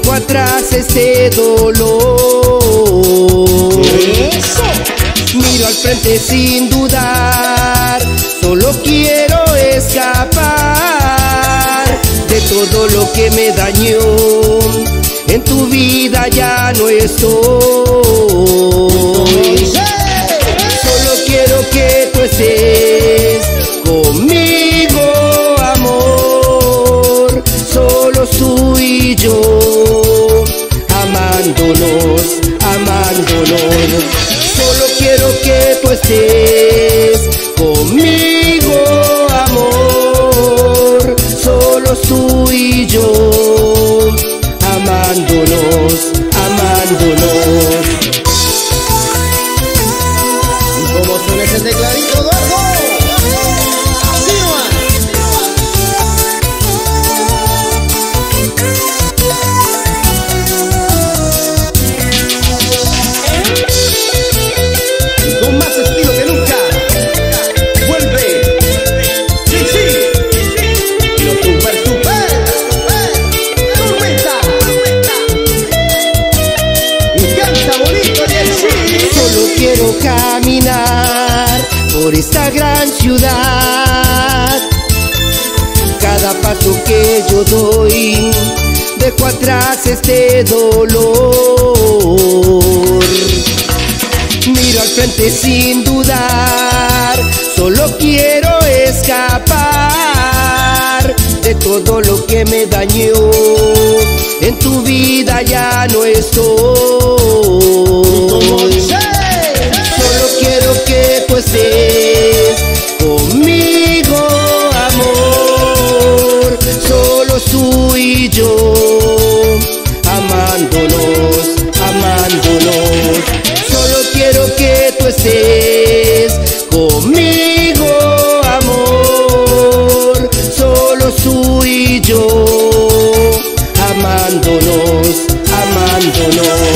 Dejo atrás este dolor. Miro al frente sin dudar, solo quiero escapar de todo lo que me dañó. En tu vida ya no estoy. Solo quiero que tú estés conmigo, amor. Solo tú y yo, amándonos, amándonos. Solo quiero que tú estés conmigo, amor. Solo tú y yo, amándonos, amándonos. ¿Y cómo suena ese tecladito, Eduardo? Así nomás. Y con más estilo que nunca, vuelve. Sí, sí. Lo super, super. Tormenta. Y canta bonito, Jessy. Solo quiero caminar por esta gran ciudad. Cada paso que yo doy, dejo atrás este dolor. Miro al frente sin dudar, solo quiero escapar de todo lo que me dañó. En tu vida ya no estoy. Solo quiero que tú estés conmigo, amor. Solo tú y yo, amándonos, amándonos. Solo quiero que tú estés conmigo, amor. Solo tú y yo, amándonos, amándonos.